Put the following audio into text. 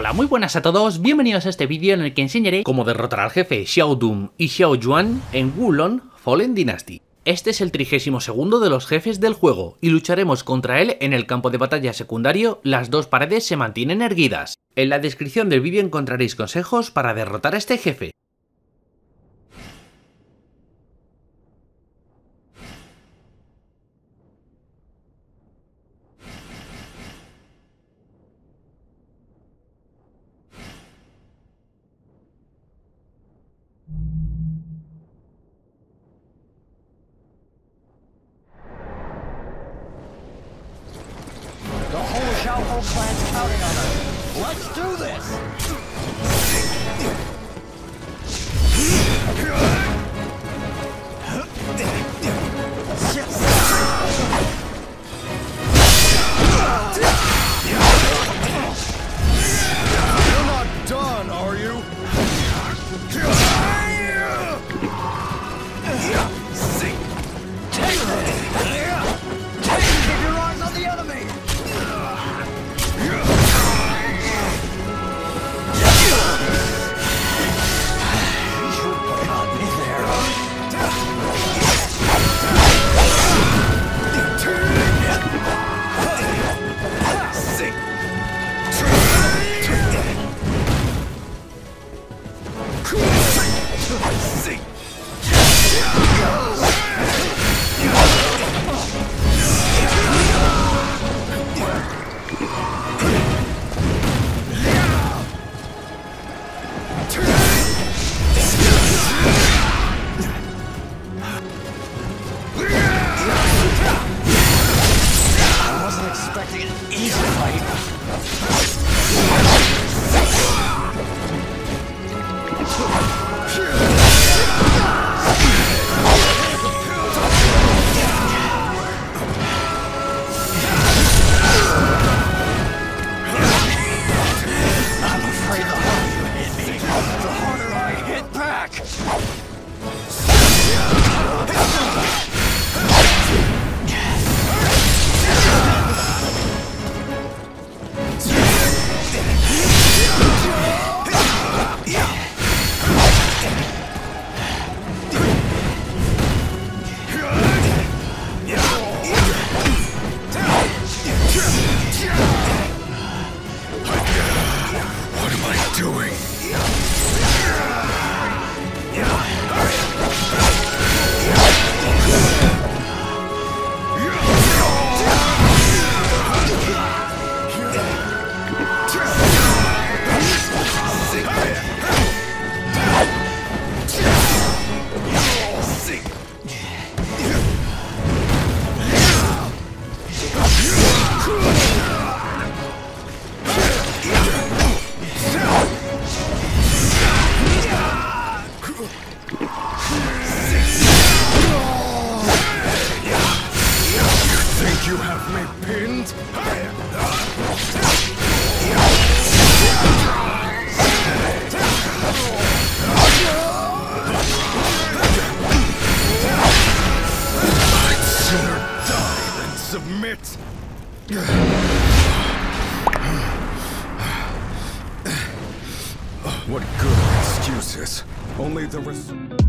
Hola, muy buenas a todos, bienvenidos a este vídeo en el que enseñaré cómo derrotar al jefe Xiahou y Xiahou Yuan en Wulong Fallen Dynasty. Este es el 32º de los jefes del juego y lucharemos contra él en el campo de batalla secundario. Las dos paredes se mantienen erguidas. En la descripción del vídeo encontraréis consejos para derrotar a este jefe. The whole Xiahou clan's counting on us. Let's do this! You're not done, are you? Take this! Keep your eyes on the enemy! You have me pinned? I'd sooner die than submit. What good are excuses? Only the